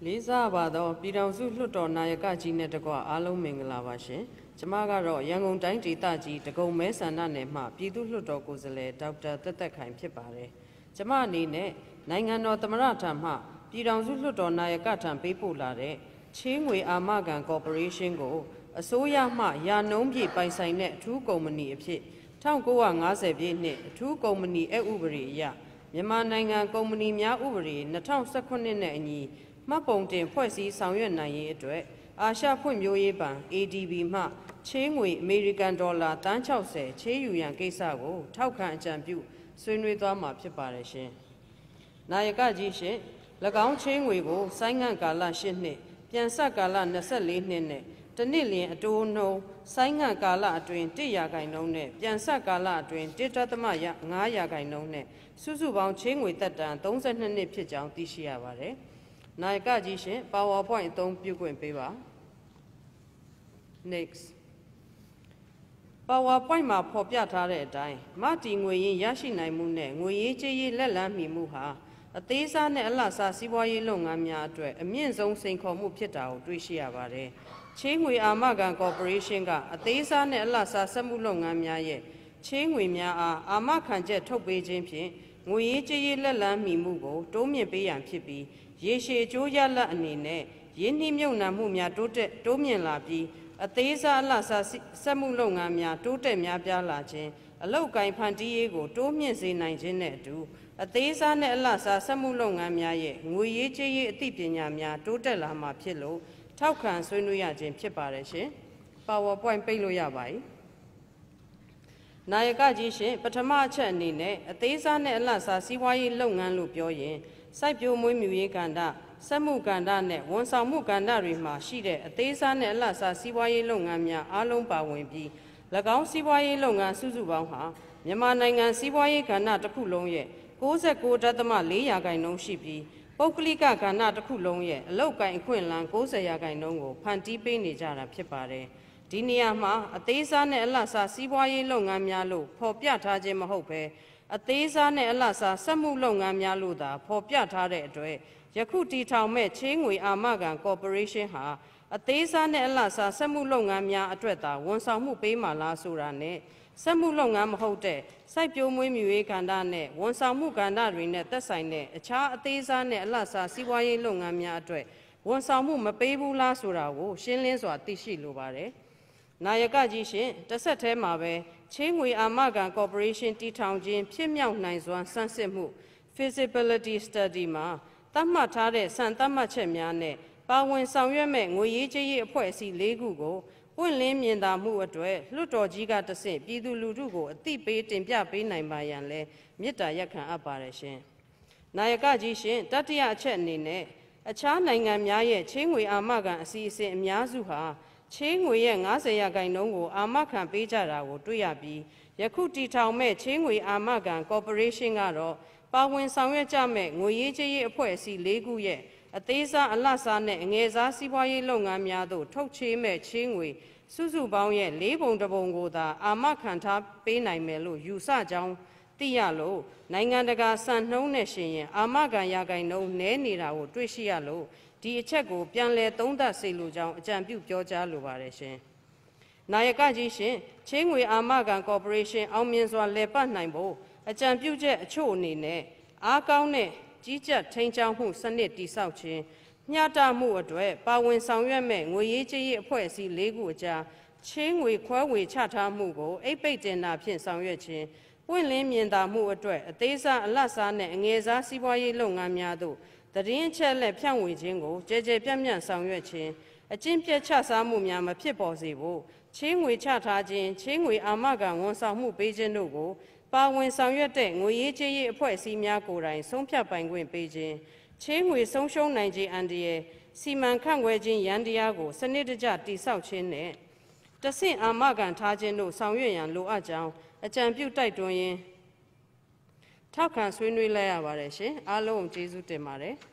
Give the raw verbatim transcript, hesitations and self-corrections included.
လေးစားပါတော့ပြည်ထောင်စုလွှတ်တော်နာယကကြီးနဲ့တကွအားလုံးမင်္ဂလာပါရှင်။ကျမကတော့ရန်ကုန်တိုင်းဒေသကြီးဒဂုံမဲဆန္ဒနယ်မှပြည်သူ့လွှတ်တော်ကိုယ်စားလှယ်ဒေါက်တာသက်သက်ခိုင်ဖြစ်ပါတယ်။ကျမအနေနဲ့နိုင်ငံတော်သမ္မတထံမှပြည်ထောင်စုလွှတ်တော်နာယကထံပေးပို့လာတဲ့ချေးငွေအာမခံကော်ပိုရေးရှင်းကိုအစိုးရမှရာနှုန်းပြည့်ပိုင်ဆိုင်တဲ့အထူးကုမ္ပဏီအဖြစ်၁၉၅၀ပြည့်နှစ်အထူးကုမ္ပဏီအဥပဒေအရမြန်မာနိုင်ငံကုမ္ပဏီများဥပဒေ၂၀၁၇နဲ့အညီမှတ်ပုံတင်ဖွဲ့စည်းဆောင်ရွက်နိုင်ရေးအတွက်အာရှဖွံ့ဖြိုးရေးဘဏ် A D B မှချေးငွေအမေရိကန်ဒေါ်လာတန်း၆၀ချေးယူရန်ကိစ္စကိုထောက်ခံအကြံပြုဆွေးနွေးသွားမှာဖြစ်ပါတယ်ရှင်။နာယကကြီးရှင်၎င်းချေးငွေကိုဆိုင်းငံ့ကာလ၈နှစ်ပြန်ဆက်ကာလ၂၄နှစ်နဲ့တနစ်လျင်အတိုးနှုန်းဆိုင်းငံ့ကာလအတွင်း၁ရာခိုင်နှုန်းနဲ့ပြန်ဆက်ကာလအတွင်း၁.၅ရာခိုင်နှုန်းနဲ့စုစုပေါင်းချေးငွေသက်တမ်း၃၂နှစ်ဖြစ်ကြောင်းသိရှိရပါတယ်။နာယကကြီးရှင် PowerPoint အသုံးပြုခွင့်ပေးပါ Next PowerPoint မှာဖော်ပြထားတဲ့အတိုင်းမတည်ငွေရင်းရရှိနိုင်မှုနဲ့ငွေရေးကြေးရေးလက်လန်းမီမှုဟာအသေးစားနဲ့အလှစားစီးပွားရေးလုပ်ငန်းများအတွက်အမြင့်ဆုံးစိန်ခေါ်မှုဖြစ်တာကိုတွေ့ရှိရပါတယ်။ချေးငွေအာမခံကော်ပိုရေးရှင်းကအသေးစားနဲ့အလှစားစက်မှုလုပ်ငန်းများရဲ့ချေးငွေများအားအာမခံချက်ထုတ်ပေးခြင်းဖြင့်ငွေရေးကြေးရေးလက်လန်းမီမှုကိုတိုးမြင့်ပေးရန်ဖြစ်ပြီးရေရှည်အကျိုးရလဒ်အနေနဲ့ရင်းနှီးမြှုပ်နှံမှုများတိုးတက်တိုးမြင့်လာပြီးအသေးစားအလှစားစက်မှုလုပ်ငန်းများတိုးတက်များပြားလာခြင်းအလုပ်ကိုင်ဖန်တီးရေးကိုတိုးမြင့်စေနိုင်ခြင်းနဲ့အတူအသေးစားနဲ့အလှစားစက်မှုလုပ်ငန်းများရဲ့ငွေရေးကြေးရေးအသိပညာများတိုးတက်လာမှာဖြစ်လို့ထောက်ခံဆွေးနွေးရခြင်းဖြစ်ပါတယ်ရှင်။ PowerPoint ပိတ်လို့ရပါ යි ။နာယကကြီးရှင်ပထမအချက်အနေနဲ့အသေးစားနဲ့အလှစားစီးပွားရေးလုပ်ငန်းလို့ပြောရင်စိုက်ပျိုးမွေးမြူရေးကဏ္ဍစက်မှုကဏ္ဍနဲ့ဝန်ဆောင်မှုကဏ္ဍတွေမှာရှိတဲ့အသေးစားနဲ့အလှစားစီးပွားရေးလုပ်ငန်းများအားလုံးပါဝင်ပြီး၎င်းစီးပွားရေးလုပ်ငန်းစုစုပေါင်းဟာမြန်မာနိုင်ငံစီးပွားရေးကဏ္ဍတစ်ခုလုံးရဲ့၉၉.၄ရာခိုင်နှုန်းရှိပြီးပုဂ္ဂလိကကဏ္ဍတစ်ခုလုံးရဲ့အလုပ်ကိုင်အခွင့်အလမ်း၉၀ရာခိုင်နှုန်းကိုဖန်တီးပေးနေကြတာဖြစ်ပါတယ်။ဒီနေရာမှာအသေးစားနဲ့အလှစားစီးပွားရေးလုပ်ငန်းများလို့ဖော်ပြထားခြင်းမဟုတ်ဘဲအသေးစားနဲ့အလှစားစက်မှုလုပ်ငန်းများလို့သာဖော်ပြထားတဲ့အတွက်ယခုတည်ထောင်မဲ့ချေးငွေအာမခံကော်ပိုရေးရှင်းဟာအသေးစားနဲ့အလှစားစက်မှုလုပ်ငန်းများအတွက်သာဝန်ဆောင်မှုပေးမှလားဆိုတာနဲ့စက်မှုလုပ်ငန်းမဟုတ်တဲ့စိုက်ပျိုးမွေးမြူရေးကဏ္ဍနဲ့ဝန်ဆောင်မှုကဏ္ဍတွေနဲ့သက်ဆိုင်တဲ့အခြားအသေးစားနဲ့အလှစားစီးပွားရေးလုပ်ငန်းများအတွက်ဝန်ဆောင်မှုမပေးဘူးလားဆိုတာကိုရှင်းလင်းစွာသိရှိလိုပါတယ်။နာယကကြီးရှင်တစ်ဆက်တည်းမှာပဲချေးငွေအာမခံကော်ပိုရေးရှင်းတည်ထောင်ခြင်းဖြစ်မြောက်နိုင်စွမ်းစမ်းစစ်မှု feasibility study မှာသတ်မှတ်ထားတဲ့စံသတ်မှတ်ချက်များနဲ့ပါဝင်ဆောင်ရွက်မဲ့ငွေရေးကြေးရေးအဖွဲ့အစည်း၄ခုကိုပွင့်လင်းမြင်သာမှုအတွက်လွှတ်တော်ကြီးကတဆင့်ပြည်သူလူထုကိုအသိပေးတင်ပြပေးနိုင်ပါရန်လဲမေတ္တာရပ်ခံအပ်ပါတယ်ရှင်။နာယကကြီးရှင်တတိယအချက်အနေနဲ့အခြားနိုင်ငံများရဲ့ချေးငွေအာမခံအစီအစဉ်အများစုဟာချေးငွေရဲ့၅၀ရာခိုင်နှုန်းကိုအာမခံပေးကြတာကိုတွေ့ရပြီးယခုတည်ထောင်မဲ့ချေးငွေအာမခံကော်ပိုရေးရှင်းကတော့ပါဝင်ဆောင်ရွက်ကြမဲ့ငွေရေးကြေးရေးအဖွဲ့အစည်း၄ခုရဲ့အသေးစားအလှစားနဲ့အငယ်စားစီးပွားရေးလုပ်ငန်းများသို့ထုတ်ချေးမဲ့ချေးငွေစုစုပေါင်းရဲ့လေးပုံတစ်ပုံကိုသာအာမခံထားပေးနိုင်မယ်လို့ယူဆကြောင်းသိရလို့နိုင်ငံတကာစံနှုန်းနဲ့ရှင်ရင်အာမခံရာခိုင်နှုန်းနည်းနေတာကိုတွေ့ရှိရလို့ဒီအချက်ကိုပြန်လည်သုံးသပ်စေလိုကြောင်းအကြံပြုပြောကြားလိုပါတယ်ရှင်။နာယကကြီးရှင်ချေးငွေအာမခံကော်ပိုရေးရှင်းအောင်မြင်စွာလည်ပတ်နိုင်ဖို့အကြံပြုချက်အချို့အနေနဲ့အားကောင်းတဲ့ကြီးကြပ်ထိန်းကျောင်းမှုစနစ်တည်ဆောက်ခြင်းမျှတမှုအတွက်ပါဝင်ဆောင်ရွက်မဲ့ငွေရေးကြေးရေးအဖွဲ့အစည်း၄ခုအကြားချေးငွေခွဲဝေချထားမှုကိုအိပ်ပိတ်တင်တာဖြင့်ဆောင်ရွက်ခြင်းပွင့်လင်းမြင်သာမှုအတွက်အသေးစားအလှစားနဲ့အငယ်စားစီးပွားရေးလုပ်ငန်းများသို့သတင်းအချက်လက်ဖြန့်ဝေခြင်းကိုကြဲကြဲပြန့်ပြန့်ဆောင်ရွက်ခြင်းအကျင့်ပြတ်ချစားမှုများမဖြစ်ပေါ်စေဖို့ချေးငွေချထားခြင်းချေးငွေအာမခံဝန်ဆောင်မှုပေးခြင်းတို့ကိုပါဝင်ဆောင်ရွက်တဲ့ငွေရေးကြေးရေးအဖွဲ့အစည်းများကိုယ်တိုင်ဆုံးဖြတ်ပိုင်ခွင့်ပေးခြင်းချေးငွေဆုံးရှုံးနိုင်ခြင်းအန္တရာယ်စီမံခန့်ခွဲခြင်းရန်တရားကိုစနစ်တကျတည်ဆောက်ခြင်းနဲ့တဆင့်အာမခံထားခြင်းတို့ဆောင်ရွက်ရန်လိုအပ်ကြောင်းအကြံပြုတိုက်တွန်းရင်းထောက်ခံဆွေးနွေးလိုက်ရပါတယ်ရှင်အားလုံးကျေးဇူးတင်ပါတယ်